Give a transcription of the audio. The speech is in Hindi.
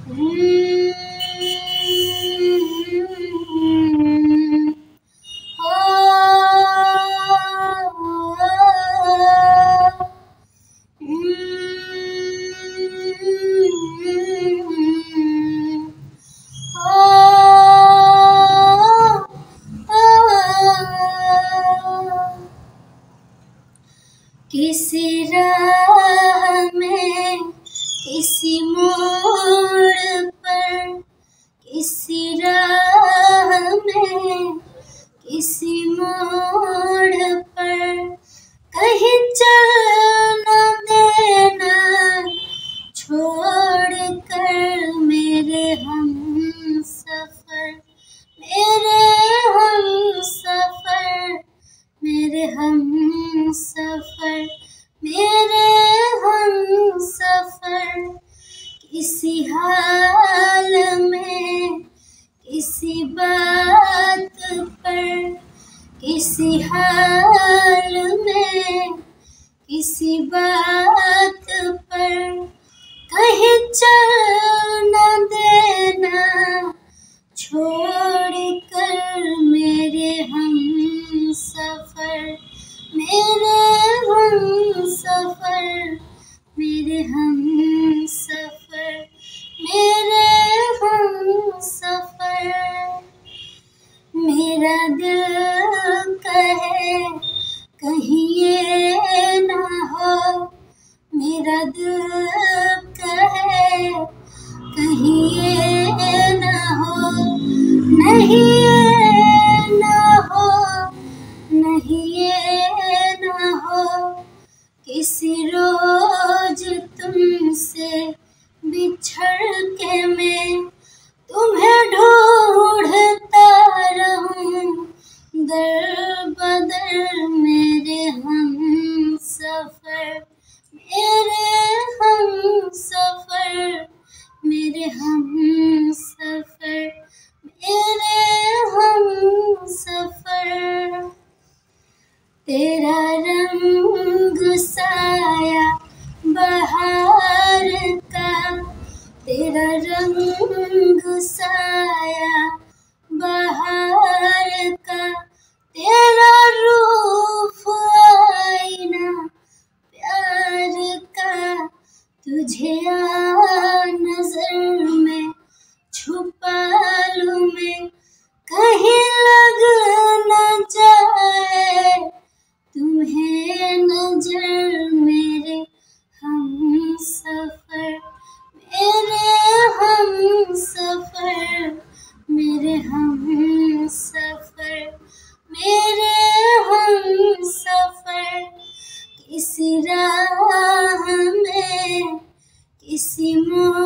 किसी राह में, किसी मोड़ पर, किसी राह में, किसी मोड़ पर कहीं चल न देना छोड़ कर मेरे हम सफर, मेरे हम सफर, मेरे हम सफर, मेरे हम सफर। किसी हाल में, किसी बात पर, किसी हाल में, किसी बात पर कहीं चल न देना छोड़ कर मेरे हम सफर, मेरे हम सफर, मेरे हम सफर, मेरे हम सफर। मेरा दिल कहे कहीं ये ना हो, मेरा दिल कहे कहीं ये ना हो, नहीं ये ना हो, नहीं ये ना हो। किसी रोज तुमसे बिछड़ के मैं तुम्हें ढूंढता रहूं दर बदर मेरे हम सफर, मेरे हम सफर, मेरे हम सफर, मेरे हम सफर। तेरा रंग साया बहार का, तेरा रंग साया बहार का, तेरा रूप आईना प्यार का। तुझे आ नजर में छुपा लूं मैं, कहीं लग न जाए तुम्हें नजर मेरे हम सफर, मेरे हम सफर, मेरे हम सफर, मेरे हम सफर। किसी राह में, किसी मोड़